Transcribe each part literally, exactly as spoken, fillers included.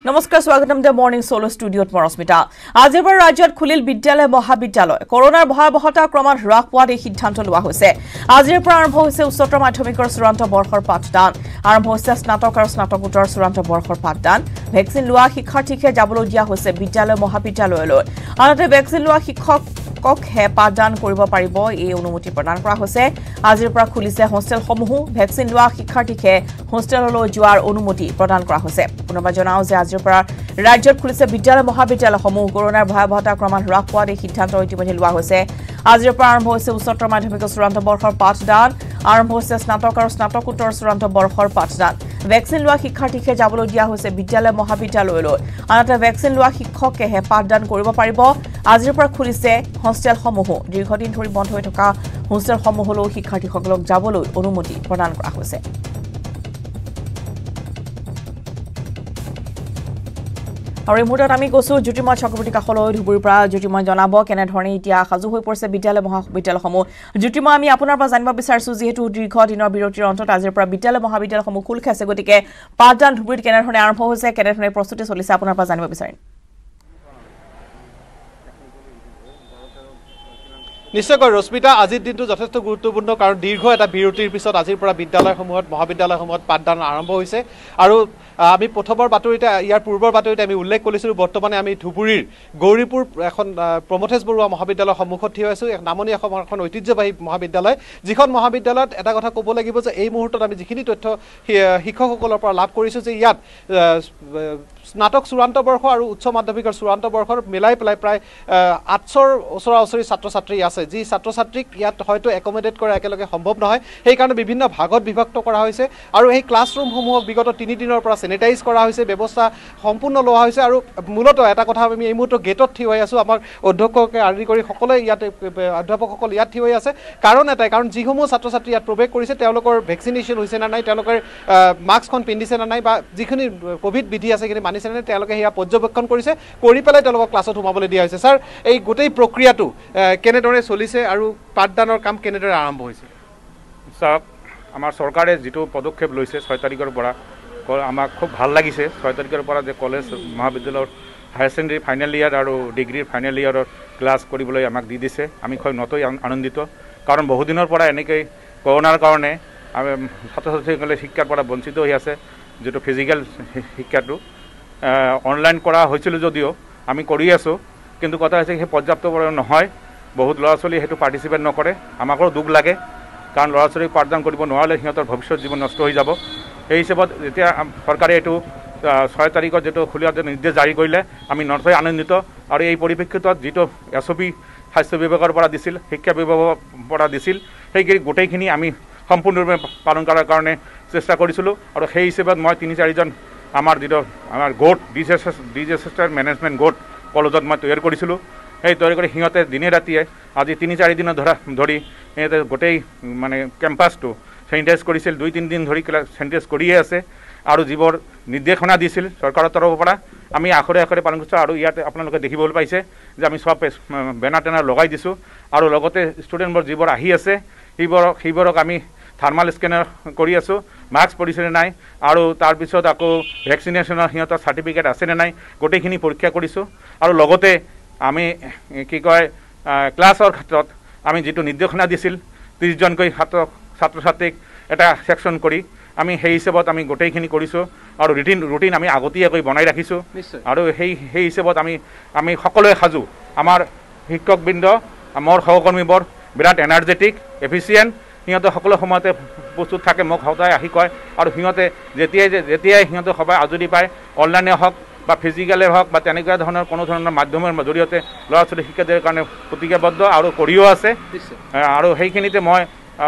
নমস্কাৰ স্বাগতম দে morning solo ষ্টুডিঅ'ত মৰস্মিতা আজিৰ পৰা ৰাজ্যত খুলিল বিদ্যালয় মহাবিদ্যালয় কৰোনাৰ ভয়াৱহতা ক্ৰমাৎ হ্ৰাস পোৱাৰ এই সিদ্ধান্ত লোৱা হৈছে আজিৰ পৰা আৰম্ভ হৈছে উচ্চতৰ মাধ্যমিকৰ চূড়ান্ত বৰ্ষৰ পাঠদান আৰম্ভ হৈছে স্নাতক আৰু স্নাতকোত্তৰ চূড়ান্ত বৰ্ষৰ পাঠদান ভেকচিন লোৱা শিক্ষাৰ্থীকে যাবলৈ দিয়া হৈছে বিদ্যালয় মহাবিদ্যালয়লৈ আনহাতে ভেকচিন লোৱা শিক্ষক কক্ষে পাঠদান কৰিব পাৰিব এই অনুমতি প্ৰদান কৰা হৈছে আজিৰ পৰা খুলিছে হোষ্টেলসমূহ ভেকচিন লোৱা শিক্ষাৰ্থীকে হোষ্টেললৈ যোৱাৰ অনুমতি প্ৰদান কৰা হৈছে পুনৰবাৰ জনাও যে আজিৰ পৰা ৰাজ্যত খুলিছে বিদ্যালয় মহাবিদ্যালয়সমূহ কৰোনাৰ ভয়াৱহতা ক্ৰমাৎ হ্ৰাস পোৱাৰ এই সিদ্ধান্ত ইতিমধ্যে লোৱা হৈছে আজিৰ পৰা আৰম্ভ হৈছে উচ্চতৰ মাধ্যমিকৰ চূড়ান্ত বৰ্ষৰ পাঠদান আৰম্ভ হৈছে স্নাতক আৰু স্নাতকোত্তৰ চূড়ান্ত বৰ্ষৰ পাঠদান ভেকচিন লোৱা শিক্ষাৰ্থীকে যাবলৈ দিয়া হৈছে বিদ্যালয় মহাবিদ্যালয়লৈ আনহাতে ভেকচিন লোৱা শিক্ষকেহে পাঠদান কৰিব পাৰিব আজিৰ পৰা খুলিছে হোষ্টেলসমূহ দীৰ্ঘদিন ধৰি বন্ধ হৈ থকা হোষ্টেলসমূহলৈ শিক্ষাৰ্থীসকলক যাবলৈ অনুমতি প্ৰদান কৰা হৈছে আৰু এই মুহূৰ্তত আমি কৈছো জ্যোতিময় চক্ৰৱৰ্তী কাষলৈ ধুবুৰীৰ পৰা জ্যোতিময় জনাব কেনেধৰণে এতিয়া সাজু হৈ পৰিছে বিদ্যালয় মহাবিদ্যালয়সমূহ জ্যোতিময় আমি আপোনাৰ পৰা জানিব বিচাৰিছো যিহেতু দীৰ্ঘ দিনৰ বিৰতিৰ অন্তত আজিৰ পৰা বিদ্যালয় মহাবিদ্যালয়সমূহ খোল খাইছে গতিকে পাঠদান ধুবুৰীত কেনেধৰণে আৰম্ভ হৈছে কেনেধৰণে প্ৰস্তুতি চলিছে আপোনাৰ পৰা জানিব বিচাৰিম নিশ্চয়কৈ ৰশ্মিতা আজিৰ দিনটো যথেষ্ট গুৰুত্বপূৰ্ণ কাৰণ দীৰ্ঘ এটা বিৰতিৰ পিছত আজিৰ পৰা বিদ্যালয়সমূহত মহাবিদ্যালয়সমূহত পাঠদান আৰম্ভ হৈছে আৰু আমি প্ৰথমৰ বাতৰিতে ইয়াৰ পূৰ্বৰ বাতৰিতে আমি উল্লেখ কৰিছিলোঁ বৰ্তমানে আমি ধুবুৰীৰ গৌৰীপুৰ এখন প্ৰমথেশ বৰুৱা মহাবিদ্যালয়ৰ সন্মুখত থিয় হৈছোঁ এক নামনি এখন ঐতিহ্যবাহী মহাবিদ্যালয় যিখন মহাবিদ্যালয়ত এটা কথা ক'ব লাগিব যে এই মুহূৰ্তত আমি যিখিনি তথ্য শিক্ষকসকলৰ পৰা লাভ কৰিছোঁ যে ইয়াত স্নাতক চূড়ান্ত বৰ্ষ আৰু উচ্চ মাধ্যমিকৰ চূড়ান্ত বৰ্ষৰ মিলাই পেলাই প্ৰায় আঠশৰ ওচৰা ওচৰি ছাত্ৰ ছাত্ৰী আছে যি ছাত্ৰ ছাত্ৰীক ইয়াত হয়তো একমডেট কৰা একেলগে সম্ভৱ নহয় সেইকাৰণে বিভিন্ন ভাগত বিভক্ত কৰা হৈছে আৰু এই ক্লাছৰুমসমূহক বিগত তিনিদিনৰ পৰা চেনিটাইজ কৰা হৈছে ব্যৱস্থা সম্পূৰ্ণ লোৱা হৈছে আৰু মূলতঃ এটা কথা আমি এই মুহূৰ্তত গেটত থিয় হৈ আছোঁ আমাৰ অধ্যক্ষকে আদি কৰি সকলোৱে ইয়াত অধ্যাপকসকল ইয়াত থিয় হৈ আছে কাৰণ এটাই কাৰণ যিসমূহ ছাত্ৰ ছাত্ৰী ইয়াত প্ৰৱেশ কৰিছে তেওঁলোকৰ ভেকচিনেশ্যন হৈছে নে নাই তেওঁলোকৰ মাস্কখন পিন্ধিছে নে নাই বা যিখিনি কোভিড বিধি আছে সেইখিনি মানিছে নে তেওঁলোকে সেয়া পৰ্যবেক্ষণ কৰিছে কৰি পেলাই তেওঁলোকক ক্লাছত সোমাবলৈ দিয়া হৈছে ছাৰ এই গোটেই প্ৰক্ৰিয়াটো কেনেদৰে চলিছে আৰু পাঠদানৰ কাম কেনেদৰে আৰম্ভ হৈছে চাওক আমাৰ চৰকাৰে যিটো পদক্ষেপ লৈছে ছয় তাৰিখৰ পৰা আমাক খুব ভাল লাগিছে ছয় তাৰিখৰ পৰা যে কলেজ মহাবিদ্যালয়ৰ হায়াৰ ছেকেণ্ডেৰী ফাইনেল ইয়াৰ আৰু ডিগ্ৰীৰ ফাইনেল ইয়াৰৰ ক্লাছ কৰিবলৈ আমাক দি দিছে আমি খুব নতৈ আনন্দিত কাৰণ বহুদিনৰ পৰা এনেকৈ কৰোনাৰ কাৰণে আমি ছাত্ৰ ছাত্ৰীসকলে শিক্ষাৰ পৰা বঞ্চিত হৈ আছে যিটো ফিজিকেল শিক্ষাটো অনলাইন কৰা হৈছিল যদিও আমি কৰি আছোঁ কিন্তু কথা হৈছে সেই পৰ্যাপ্ত নহয় বহুত ল'ৰা ছোৱালী সেইটো পাৰ্টিচিপেট নকৰে আমাকো দুখ লাগে কাৰণ ল'ৰা ছোৱালীক পাঠদান কৰিব নোৱাৰিলে সিহঁতৰ ভৱিষ্যত জীৱন নষ্ট হৈ যাব সেই হিচাপত যেতিয়া চৰকাৰে এইটো ছয় তাৰিখত যিটো খোলাৰ নিৰ্দেশ জাৰি কৰিলে আমি নথৈ আনন্দিত আৰু এই পৰিপ্ৰেক্ষিতত যিটো এছ অ' পি স্বাস্থ্য বিভাগৰ পৰা দিছিল শিক্ষা বিভাগৰ পৰা দিছিল সেইখিনি গোটেইখিনি আমি সম্পূৰ্ণৰূপে পালন কৰাৰ কাৰণে চেষ্টা কৰিছিলোঁ আৰু সেই হিচাপত মই তিনি চাৰিজন আমাৰ যিটো আমাৰ গোট ডিজেষ্টাৰ ডিজেষ্টাৰ মেনেজমেণ্ট গোট কলেজত মই তৈয়াৰ কৰিছিলোঁ সেই তৈয়াৰ কৰি সিহঁতে দিনে ৰাতিয়ে আজি তিনি চাৰিদিনৰ ধৰা ধৰি সিহঁতে গোটেই মানে কেম্পাছটো চেনিটাইজ কৰিছিল দুই তিনিদিন ধৰি চেনিটাইজ কৰিয়ে আছে আৰু যিবোৰ নিৰ্দেশনা দিছিল চৰকাৰৰ তৰফৰ পৰা আমি আখৰে আখৰে পালন কৰিছোঁ আৰু ইয়াতে আপোনালোকে দেখিবলৈ পাইছে যে আমি চব বেনাৰ টেনাৰ লগাই দিছোঁ আৰু লগতে ষ্টুডেণ্টবোৰ যিবোৰ আহি আছে সেইবোৰক সেইবোৰক আমি থাৰ্মাল স্কেনাৰ কৰি আছোঁ মাস্ক পৰিছেনে নাই আৰু তাৰপিছত আকৌ ভেকচিনেশ্যনৰ সিহঁতৰ চাৰ্টিফিকেট আছেনে নাই গোটেইখিনি পৰীক্ষা কৰিছোঁ আৰু লগতে আমি কি কয় ক্লাছৰ ক্ষেত্ৰত আমি যিটো নিৰ্দেশনা দিছিল ত্ৰিছজনকৈ ছাত্ৰ ছাত্ৰ ছাত্ৰীক এটা ছেকশ্যন কৰি আমি সেই হিচাপত আমি গোটেইখিনি কৰিছোঁ আৰু ৰুটিন ৰুটিন আমি আগতীয়াকৈ বনাই ৰাখিছোঁ আৰু সেই সেই হিচাপত আমি আমি সকলোৱে সাজু আমাৰ শিক্ষকবৃন্দ মোৰ সহকৰ্মীবোৰ বিৰাট এনাৰ্জেটিক এফিচিয়েণ্ট সিহঁতে সকলো সময়তে প্ৰস্তুত থাকে মোক সদায় আহি কয় আৰু সিহঁতে যেতিয়াই যেতিয়াই সিহঁতে সদায় আজৰি পায় অনলাইনে হওক বা ফিজিকেলে হওক বা তেনেকুৱা ধৰণৰ কোনো ধৰণৰ মাধ্যমৰ জৰিয়তে ল'ৰা ছোৱালী শিক্ষা দিয়াৰ কাৰণে প্ৰতিজ্ঞাবদ্ধ আৰু কৰিও আছে আৰু সেইখিনিতে মই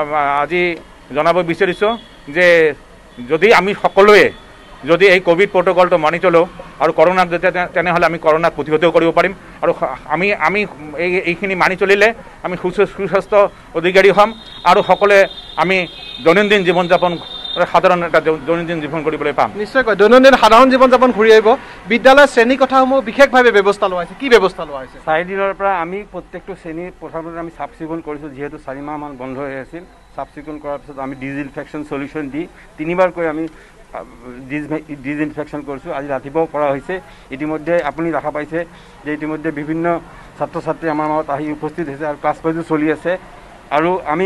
আজি জনাব বিচাৰিছোঁ যে যদি আমি সকলোৱে যদি এই কোভিড প্ৰট'কলটো মানি চলোঁ আৰু কৰোনাক যেতিয়া তেনেহ'লে আমি কৰোনাক প্ৰতিহতও কৰিব পাৰিম আৰু আমি আমি এই এইখিনি মানি চলিলে আমি সুস্বাস্থ্য অধিকাৰী হ'ম আৰু সকলোৱে আমি দৈনন্দিন জীৱন যাপন সাধাৰণ এটা দৈনন্দিন জীৱন কৰিবলৈ পাম নিশ্চয়কৈ দৈনন্দিন সাধাৰণ জীৱন যাপন ঘূৰি আহিব বিদ্যালয়ৰ শ্ৰেণী কোঠাসমূহ বিশেষভাৱে ব্যৱস্থা লোৱা হৈছে কি ব্যৱস্থা লোৱা হৈছে চাৰিদিনৰ পৰা আমি প্ৰত্যেকটো শ্ৰেণী প্ৰথমতে আমি চাফ চিকুণ কৰিছোঁ যিহেতু চাৰি মাহমান বন্ধ হৈ আছিল চাফ চিকুণ কৰাৰ পিছত আমি ডিজিনফেকশ্যন চলিউশ্যন দি তিনিবাৰকৈ আমি ডিজইনফেকশ্যন কৰিছোঁ। আজি ৰাতিপুৱাও কৰা হৈছে। ইতিমধ্যে আপুনি দেখা পাইছে যে ইতিমধ্যে বিভিন্ন ছাত্ৰ ছাত্ৰী আমাৰ মাজত আহি উপস্থিত হৈছে আৰু ক্লাছ ক্লাছো চলি আছে। আৰু আমি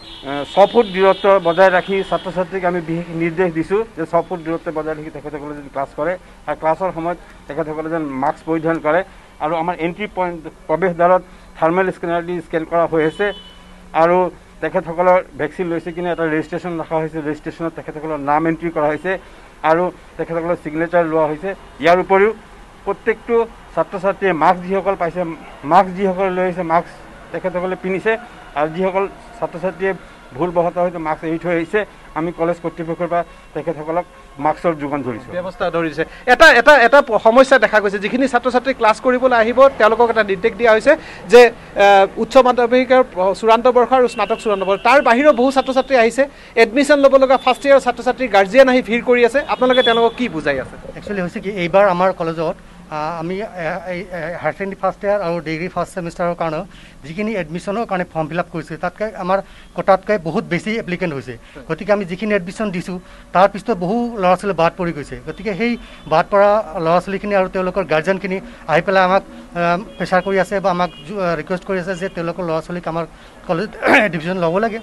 ছ ফুট দূৰত্ব বজাই ৰাখি ছাত্ৰ ছাত্ৰীক আমি বিশেষ নিৰ্দেশ দিছোঁ যে ছ ফুট দূৰত্ব বজাই ৰাখি তেখেতসকলে যেন ক্লাছ কৰে আৰু ক্লাছৰ সময়ত তেখেতসকলে যেন মাস্ক পৰিধান কৰে। আৰু আমাৰ এণ্ট্ৰি পইণ্ট প্ৰৱেশদ্বাৰত থাৰ্মেল স্কেনাৰ দি স্কেন কৰা হৈ আছে আৰু তেখেতসকলৰ ভেকচিন লৈছে কিনে এটা ৰেজিষ্ট্ৰেশ্যন ৰখা হৈছে। ৰেজিষ্ট্ৰেশ্যনত তেখেতসকলৰ নাম এণ্ট্ৰি কৰা হৈছে আৰু তেখেতসকলৰ ছিগনেচাৰ লোৱা হৈছে। ইয়াৰ উপৰিও প্ৰত্যেকটো ছাত্ৰ ছাত্ৰীয়ে মাস্ক যিসকল পাইছে মাস্ক যিসকলে লৈ আহিছে মাস্ক তেখেতসকলে পিন্ধিছে আৰু যিসকল ছাত্ৰ ছাত্ৰীয়ে ভুলবশতঃ হয়তো মাস্ক এৰি থৈ আহিছে আমি কলেজ কৰ্তৃপক্ষৰ পৰা তেখেতসকলক মাস্কৰ যোগান ধৰিছোঁ, ব্যৱস্থা ধৰিছে। এটা এটা এটা সমস্যা দেখা গৈছে, যিখিনি ছাত্ৰ ছাত্ৰী ক্লাছ কৰিবলৈ আহিব তেওঁলোকক এটা নিৰ্দেশ দিয়া হৈছে যে উচ্চ মাধ্যমিকৰ চূড়ান্ত বৰ্ষ আৰু স্নাতক চূড়ান্ত বৰ্ষ তাৰ বাহিৰেও বহু ছাত্ৰ ছাত্ৰী আহিছে। এডমিশ্যন ল'ব লগা ফাৰ্ষ্ট ইয়েৰৰ ছাত্ৰ ছাত্ৰী গাৰ্জিয়ান আহি ভিৰ কৰি আছে। আপোনালোকে তেওঁলোকক কি বুজাই আছে? একচুৱেলি হৈছে কি এইবাৰ আমাৰ কলেজত আমি হায়াৰ ছেকেণ্ডেৰী ফাৰ্ষ্ট ইয়াৰ আৰু ডিগ্ৰী ফাৰ্ষ্ট ছেমিষ্টাৰৰ কাৰণে যিখিনি এডমিশ্যনৰ কাৰণে ফৰ্ম ফিল আপ কৰিছে তাতকৈ আমাৰ কোটাতকৈ বহুত বেছি এপ্লিকেণ্ট হৈছে। গতিকে আমি যিখিনি এডমিশ্যন দিছোঁ তাৰ পিছত বহু ল'ৰা ছোৱালী বাদ পৰি গৈছে। গতিকে সেই বাদ পৰা ল'ৰা ছোৱালীখিনি আৰু তেওঁলোকৰ গাৰ্জেনখিনি আহি পেলাই আমাক প্ৰেছাৰ কৰি আছে বা আমাক ৰিকুৱেষ্ট কৰি আছে যে তেওঁলোকৰ ল'ৰা ছোৱালীক আমাৰ কলেজ এডমিশ্যন ল'ব লাগে।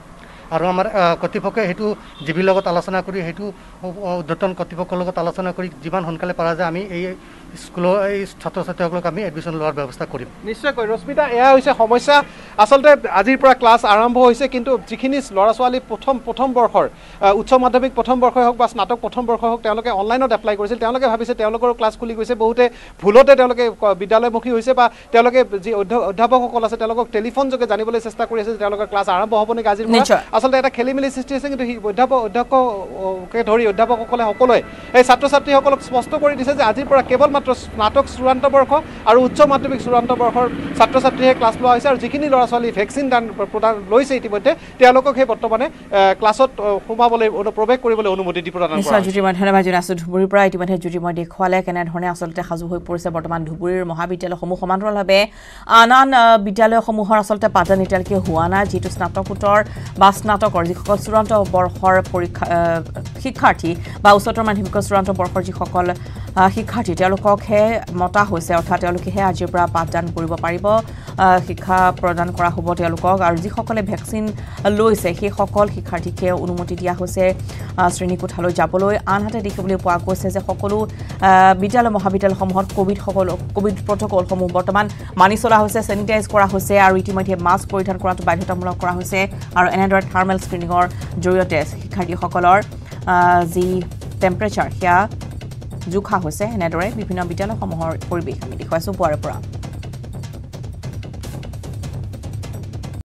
আৰু আমাৰ কৰ্তৃপক্ষই সেইটো জি বিৰ লগত আলোচনা কৰি সেইটো উদ্যতন কৰ্তৃপক্ষৰ লগত আলোচনা কৰি যিমান সোনকালে পৰা যায় আমি এই স্কুলৰ এই ছাত্ৰ ছাত্ৰীসকলক আমি এডমিশ্যন লোৱাৰ ব্যৱস্থা কৰিম। নিশ্চয়কৈ ৰশ্মিতা, এয়া হৈছে সমস্যা। আচলতে আজিৰ পৰা ক্লাছ আৰম্ভ হৈছে, কিন্তু যিখিনি ল'ৰা ছোৱালী প্ৰথম প্ৰথম বৰ্ষৰ উচ্চ মাধ্যমিক প্ৰথম বৰ্ষই হওক বা স্নাতক প্ৰথম বৰ্ষই হওক তেওঁলোকে অনলাইনত এপ্লাই কৰিছিল। তেওঁলোকে ভাবিছে তেওঁলোকৰো ক্লাছ খুলি গৈছে। বহুতে ভুলতে তেওঁলোকে বিদ্যালয়মুখী হৈছে বা তেওঁলোকে যি অধ্যাপকসকল আছে তেওঁলোকক টেলিফোন যোগে জানিবলৈ চেষ্টা কৰি আছে যে তেওঁলোকৰ ক্লাছ আৰম্ভ হ'ব নেকি আজিৰ পৰা। আচলতে এটা খেলি মেলি সৃষ্টি হৈছে, কিন্তু অধ্যাপক অধ্যক্ষকে ধৰি অধ্যাপকসকলে সকলোৱে এই ছাত্ৰ ছাত্ৰীসকলক স্পষ্ট কৰি দিছে যে আজিৰ পৰা কেৱল মাত্ৰ স্নাতক চূড়ান্ত বৰ্ষ আৰু উচ্চ মাধ্যমিক চূড়ান্ত বৰ্ষৰ ছাত্ৰ ছাত্ৰীহে ক্লাছ লোৱা হৈছে। আৰু যিখিনি ল'ৰা ছোৱালী ভেকচিন দান প্ৰদান লৈছে ইতিমধ্যে তেওঁলোকক সেই বৰ্তমানে ক্লাছত সোমাবলৈ প্ৰৱেশ কৰিবলৈ অনুমতি দি প্ৰদান কৰা হৈছে। ধন্যবাদ জনাইছোঁ। ধুবুৰীৰ পৰা ইতিমধ্যে জ্যোতিময় দেখুৱালে কেনেধৰণে আচলতে সাজু হৈ পৰিছে বৰ্তমান ধুবুৰীৰ মহাবিদ্যালয়সমূহ। সমান্তৰালভাৱে আন আন বিদ্যালয়সমূহৰ আচলতে পাঠদান এতিয়ালৈকে হোৱা নাই। যিহেতু স্নাতকোত্তৰ বা স্নাতকৰ যিসকল চূড়ান্ত বৰ্ষৰ পৰীক্ষা শিক্ষাৰ্থী বা উচ্চতৰ মাধ্যমিকৰ চূড়ান্ত বৰ্ষৰ যিসকল শিক্ষাৰ্থী তেওঁলোককহে মতা হৈছে, অৰ্থাৎ তেওঁলোকেহে আজিৰ পৰা পাঠদান কৰিব পাৰিব, শিক্ষা প্ৰদান কৰা হ'ব তেওঁলোকক। আৰু যিসকলে ভেকচিন লৈছে সেইসকল শিক্ষাৰ্থীকে অনুমতি দিয়া হৈছে শ্ৰেণীকোঠালৈ যাবলৈ। আনহাতে দেখিবলৈ পোৱা গৈছে যে সকলো বিদ্যালয় মহাবিদ্যালয়সমূহত ক'ভিড সকলো ক'ভিড প্ৰট'কলসমূহ বৰ্তমান মানি চলা হৈছে, ছেনিটাইজ কৰা হৈছে আৰু ইতিমধ্যে মাস্ক পৰিধান কৰাটো বাধ্যতামূলক কৰা হৈছে। আৰু এনেদৰে থাৰ্মেল স্ক্ৰিনিঙৰ জৰিয়তে শিক্ষাৰ্থীসকলৰ যি টেম্পাৰেচাৰ সেয়া জোখা হৈছে। এনেদৰে বিভিন্ন বিদ্যালয়সমূহৰ পৰিৱেশ আমি দেখুৱাইছোঁ পুৱাৰে পৰা।